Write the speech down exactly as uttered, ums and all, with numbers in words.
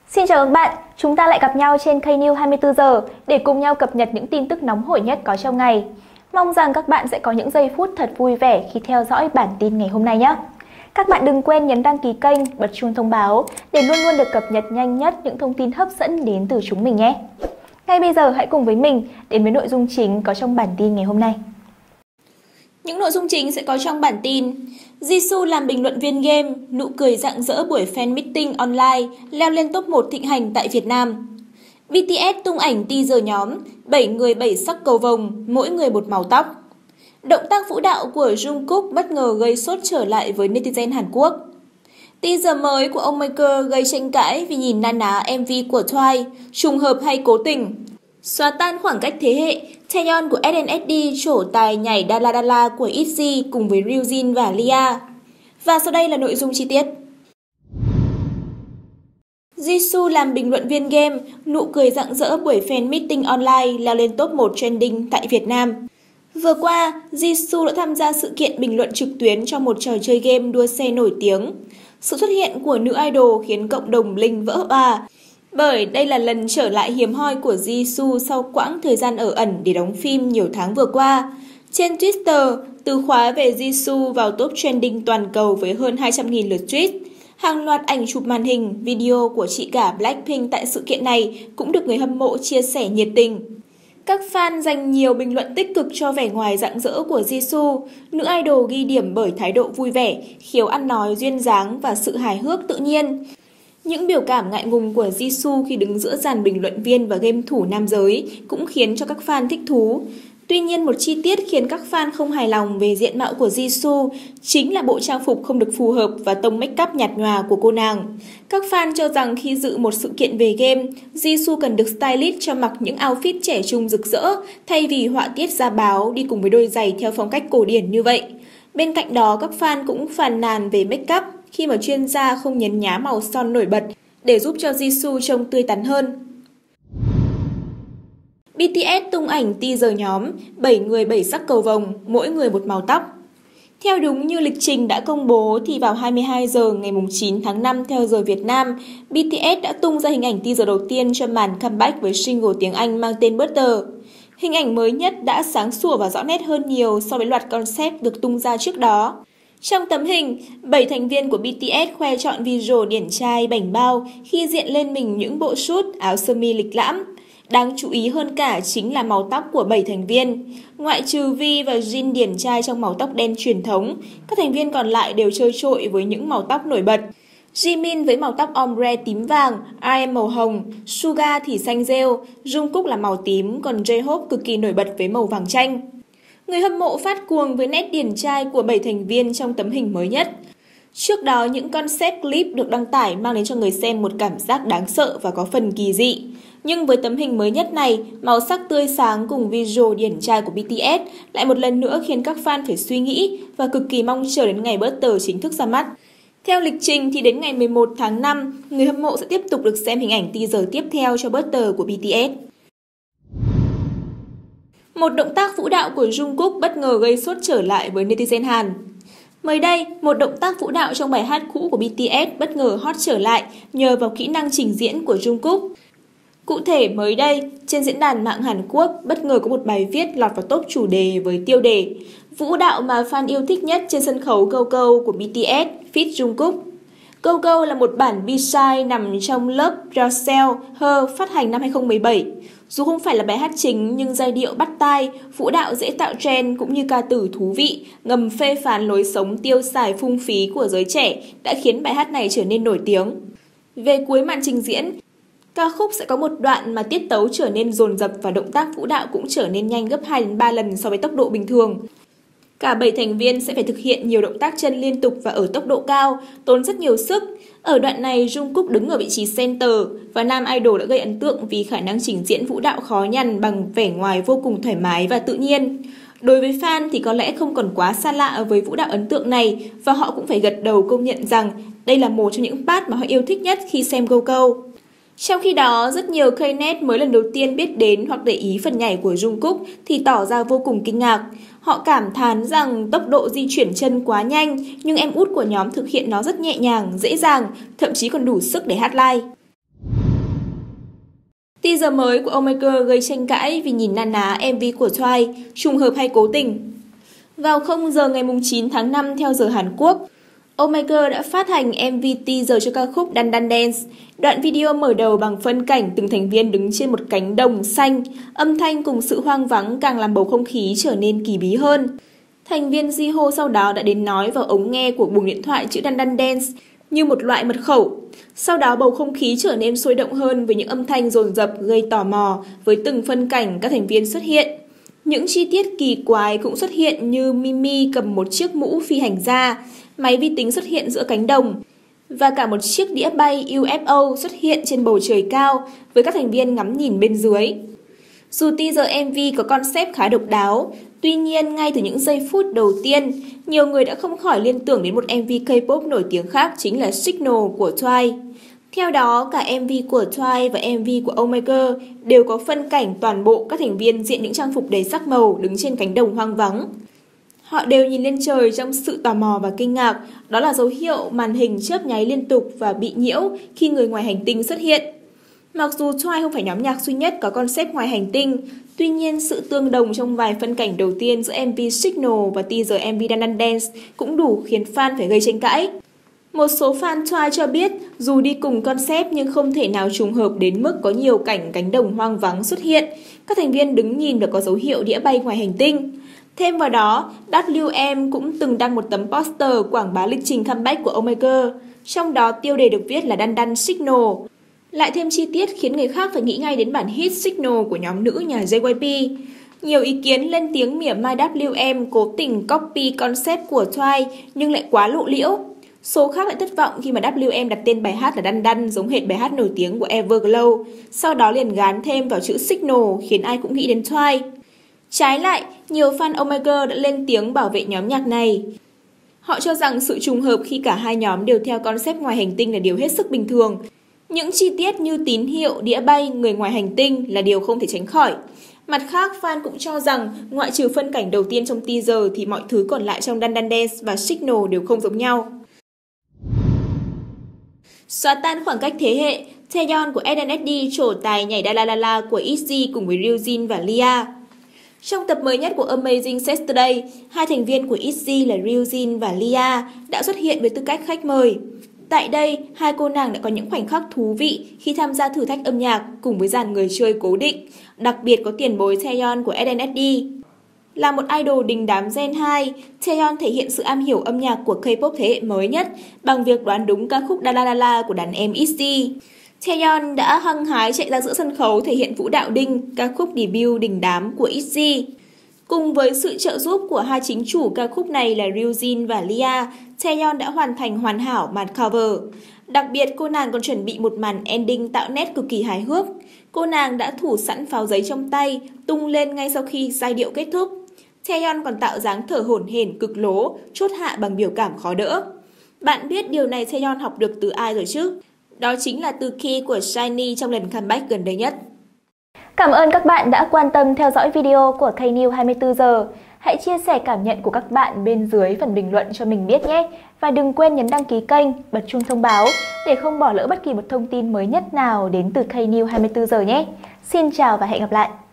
Xin chào các bạn, chúng ta lại gặp nhau trên K-News hai mươi tư giờ để cùng nhau cập nhật những tin tức nóng hổi nhất có trong ngày. Mong rằng các bạn sẽ có những giây phút thật vui vẻ khi theo dõi bản tin ngày hôm nay nhé. Các bạn đừng quên nhấn đăng ký kênh, bật chuông thông báo để luôn luôn được cập nhật nhanh nhất những thông tin hấp dẫn đến từ chúng mình nhé. Ngay bây giờ hãy cùng với mình đến với nội dung chính có trong bản tin ngày hôm nay. Những nội dung chính sẽ có trong bản tin. Jisoo làm bình luận viên game, nụ cười rạng rỡ buổi fan meeting online, leo lên top một thịnh hành tại Việt Nam. bê tê ét tung ảnh teaser nhóm, bảy người bảy sắc cầu vồng, mỗi người một màu tóc. Động tác vũ đạo của Jungkook bất ngờ gây sốt trở lại với netizen Hàn Quốc. Teaser mới của ông Maker gây tranh cãi vì nhìn na ná em vê của Twice, trùng hợp hay cố tình. Xóa tan khoảng cách thế hệ, Taeyeon của ét en ét đê trổ tài nhảy Dala Dala của i tê giê cùng với Ryujin và Lia. Và sau đây là nội dung chi tiết. Jisoo làm bình luận viên game, nụ cười rạng rỡ buổi fan meeting online leo lên top một trending tại Việt Nam. Vừa qua, Jisoo đã tham gia sự kiện bình luận trực tuyến cho một trò chơi game đua xe nổi tiếng. Sự xuất hiện của nữ idol khiến cộng đồng Blink vỡ òa, bởi đây là lần trở lại hiếm hoi của Jisoo sau quãng thời gian ở ẩn để đóng phim nhiều tháng vừa qua. Trên Twitter, từ khóa về Jisoo vào top trending toàn cầu với hơn hai trăm nghìn lượt tweet. Hàng loạt ảnh chụp màn hình, video của chị cả Blackpink tại sự kiện này cũng được người hâm mộ chia sẻ nhiệt tình. Các fan dành nhiều bình luận tích cực cho vẻ ngoài rạng rỡ của Jisoo. Nữ idol ghi điểm bởi thái độ vui vẻ, khiếu ăn nói duyên dáng và sự hài hước tự nhiên. Những biểu cảm ngại ngùng của Jisoo khi đứng giữa dàn bình luận viên và game thủ nam giới cũng khiến cho các fan thích thú. Tuy nhiên, một chi tiết khiến các fan không hài lòng về diện mạo của Jisoo chính là bộ trang phục không được phù hợp và tông make up nhạt nhòa của cô nàng. Các fan cho rằng khi dự một sự kiện về game, Jisoo cần được stylist cho mặc những outfit trẻ trung rực rỡ thay vì họa tiết da báo đi cùng với đôi giày theo phong cách cổ điển như vậy. Bên cạnh đó, các fan cũng phàn nàn về make up khi mà chuyên gia không nhấn nhá màu son nổi bật để giúp cho Jisoo trông tươi tắn hơn. bê tê ét tung ảnh teaser nhóm, bảy người bảy sắc cầu vồng, mỗi người một màu tóc. Theo đúng như lịch trình đã công bố thì vào hai mươi hai giờ ngày chín tháng năm theo giờ Việt Nam, bê tê ét đã tung ra hình ảnh teaser đầu tiên cho màn comeback với single tiếng Anh mang tên Butter. Hình ảnh mới nhất đã sáng sủa và rõ nét hơn nhiều so với loạt concept được tung ra trước đó. Trong tấm hình, bảy thành viên của bê tê ét khoe chọn visual điển trai bảnh bao khi diện lên mình những bộ suit, áo sơ mi lịch lãm. Đáng chú ý hơn cả chính là màu tóc của bảy thành viên. Ngoại trừ Vi và Jin điển trai trong màu tóc đen truyền thống, các thành viên còn lại đều chơi trội với những màu tóc nổi bật. Jimin với màu tóc ombre tím vàng, rờ em màu hồng, Suga thì xanh rêu, Jungkook là màu tím, còn J-Hope cực kỳ nổi bật với màu vàng chanh. Người hâm mộ phát cuồng với nét điển trai của bảy thành viên trong tấm hình mới nhất. Trước đó, những concept clip được đăng tải mang đến cho người xem một cảm giác đáng sợ và có phần kỳ dị. Nhưng với tấm hình mới nhất này, màu sắc tươi sáng cùng visual điển trai của bê tê ét lại một lần nữa khiến các fan phải suy nghĩ và cực kỳ mong chờ đến ngày Butter chính thức ra mắt. Theo lịch trình thì đến ngày mười một tháng năm, người hâm mộ sẽ tiếp tục được xem hình ảnh teaser tiếp theo cho Butter của bê tê ét. Một động tác vũ đạo của Jungkook bất ngờ gây sốt trở lại với netizen Hàn. Mới đây, một động tác vũ đạo trong bài hát cũ của bê tê ét bất ngờ hot trở lại nhờ vào kỹ năng trình diễn của Jungkook. Cụ thể mới đây, trên diễn đàn mạng Hàn Quốc bất ngờ có một bài viết lọt vào top chủ đề với tiêu đề Vũ đạo mà fan yêu thích nhất trên sân khấu Go Go của bê tê ét feat Jungkook. Go Go là một bản B-side nằm trong lớp Yourself Her phát hành năm hai không một bảy. Dù không phải là bài hát chính nhưng giai điệu bắt tai, vũ đạo dễ tạo trend cũng như ca từ thú vị, ngầm phê phán lối sống tiêu xài phung phí của giới trẻ đã khiến bài hát này trở nên nổi tiếng. Về cuối màn trình diễn, ca khúc sẽ có một đoạn mà tiết tấu trở nên dồn dập và động tác vũ đạo cũng trở nên nhanh gấp hai đến ba lần so với tốc độ bình thường. Cả bảy thành viên sẽ phải thực hiện nhiều động tác chân liên tục và ở tốc độ cao, tốn rất nhiều sức. Ở đoạn này, Jungkook đứng ở vị trí center và nam idol đã gây ấn tượng vì khả năng trình diễn vũ đạo khó nhằn bằng vẻ ngoài vô cùng thoải mái và tự nhiên. Đối với fan thì có lẽ không còn quá xa lạ với vũ đạo ấn tượng này và họ cũng phải gật đầu công nhận rằng đây là một trong những part mà họ yêu thích nhất khi xem Go Go. Trong khi đó, rất nhiều K-net mới lần đầu tiên biết đến hoặc để ý phần nhảy của Jungkook thì tỏ ra vô cùng kinh ngạc. Họ cảm thán rằng tốc độ di chuyển chân quá nhanh, nhưng em út của nhóm thực hiện nó rất nhẹ nhàng, dễ dàng, thậm chí còn đủ sức để hát live. Teaser mới của Oh My Girl gây tranh cãi vì nhìn na ná em vê của Twice, trùng hợp hay cố tình. Vào không giờ ngày chín tháng năm theo giờ Hàn Quốc, Oh My Girl đã phát hành em vê teaser cho ca khúc Dan Dan Dance. Đoạn video mở đầu bằng phân cảnh từng thành viên đứng trên một cánh đồng xanh, âm thanh cùng sự hoang vắng càng làm bầu không khí trở nên kỳ bí hơn. Thành viên Jihyo sau đó đã đến nói vào ống nghe của buồng điện thoại chữ Dan Dan Dance như một loại mật khẩu. Sau đó bầu không khí trở nên sôi động hơn với những âm thanh dồn dập gây tò mò với từng phân cảnh các thành viên xuất hiện. Những chi tiết kỳ quái cũng xuất hiện như Mimi cầm một chiếc mũ phi hành gia, máy vi tính xuất hiện giữa cánh đồng và cả một chiếc đĩa bay u ép o xuất hiện trên bầu trời cao với các thành viên ngắm nhìn bên dưới. Dù teaser em vê có concept khá độc đáo, tuy nhiên ngay từ những giây phút đầu tiên, nhiều người đã không khỏi liên tưởng đến một em vê K-pop nổi tiếng khác chính là Signal của Twice. Theo đó, cả em vê của Twice và em vê của Oh My Girl đều có phân cảnh toàn bộ các thành viên diện những trang phục đầy sắc màu đứng trên cánh đồng hoang vắng. Họ đều nhìn lên trời trong sự tò mò và kinh ngạc, đó là dấu hiệu màn hình chớp nháy liên tục và bị nhiễu khi người ngoài hành tinh xuất hiện. Mặc dù Twice không phải nhóm nhạc duy nhất có concept ngoài hành tinh, tuy nhiên sự tương đồng trong vài phân cảnh đầu tiên giữa em vê Signal và teaser em vê Dan Dan Dance cũng đủ khiến fan phải gây tranh cãi. Một số fan Twice cho biết dù đi cùng concept nhưng không thể nào trùng hợp đến mức có nhiều cảnh cánh đồng hoang vắng xuất hiện, các thành viên đứng nhìn và có dấu hiệu đĩa bay ngoài hành tinh. Thêm vào đó, vê kép em cũng từng đăng một tấm poster quảng bá lịch trình comeback của Oh My Girl, trong đó tiêu đề được viết là Dan Dan Signal. Lại thêm chi tiết khiến người khác phải nghĩ ngay đến bản hit Signal của nhóm nữ nhà gi i pê. Nhiều ý kiến lên tiếng mỉa mai vê kép em cố tình copy concept của Twice nhưng lại quá lộ liễu. Số khác lại thất vọng khi mà vê kép em đặt tên bài hát là Dan Dan giống hệt bài hát nổi tiếng của Everglow, sau đó liền gán thêm vào chữ Signal khiến ai cũng nghĩ đến Twice. Trái lại, nhiều fan Oh My Girl đã lên tiếng bảo vệ nhóm nhạc này. Họ cho rằng sự trùng hợp khi cả hai nhóm đều theo concept ngoài hành tinh là điều hết sức bình thường. Những chi tiết như tín hiệu, đĩa bay, người ngoài hành tinh là điều không thể tránh khỏi. Mặt khác, fan cũng cho rằng ngoại trừ phân cảnh đầu tiên trong teaser thì mọi thứ còn lại trong Dan Dan Dance và Signal đều không giống nhau. Xóa tan khoảng cách thế hệ, Taeyeon của ét en ét đê trổ tài nhảy Da La La La của i xê cùng với Ryujin và Lia. Trong tập mới nhất của Amazing Saturday, hai thành viên của i xê là Ryujin và Lia đã xuất hiện với tư cách khách mời. Tại đây, hai cô nàng đã có những khoảnh khắc thú vị khi tham gia thử thách âm nhạc cùng với dàn người chơi cố định, đặc biệt có tiền bối Taeyeon của ét en ét đê. Là một idol đình đám Gen hai, Taeyeon thể hiện sự am hiểu âm nhạc của K-pop thế hệ mới nhất bằng việc đoán đúng ca khúc Da La La La của đàn em i xê. Taeyeon đã hăng hái chạy ra giữa sân khấu thể hiện Vũ Đạo Đinh, ca khúc debut đình đám của i xê. Cùng với sự trợ giúp của hai chính chủ ca khúc này là Ryujin và Lia, Taeyeon đã hoàn thành hoàn hảo màn cover. Đặc biệt, cô nàng còn chuẩn bị một màn ending tạo nét cực kỳ hài hước. Cô nàng đã thủ sẵn pháo giấy trong tay, tung lên ngay sau khi giai điệu kết thúc. Taeyeon còn tạo dáng thở hổn hển cực lố, chốt hạ bằng biểu cảm khó đỡ. Bạn biết điều này Taeyeon học được từ ai rồi chứ? Đó chính là từ Key của Shiny trong lần comeback gần đây nhất. Cảm ơn các bạn đã quan tâm theo dõi video của K-News hai mươi tư giờ. Hãy chia sẻ cảm nhận của các bạn bên dưới phần bình luận cho mình biết nhé. Và đừng quên nhấn đăng ký kênh, bật chuông thông báo để không bỏ lỡ bất kỳ một thông tin mới nhất nào đến từ K-News hai mươi tư giờ nhé. Xin chào và hẹn gặp lại!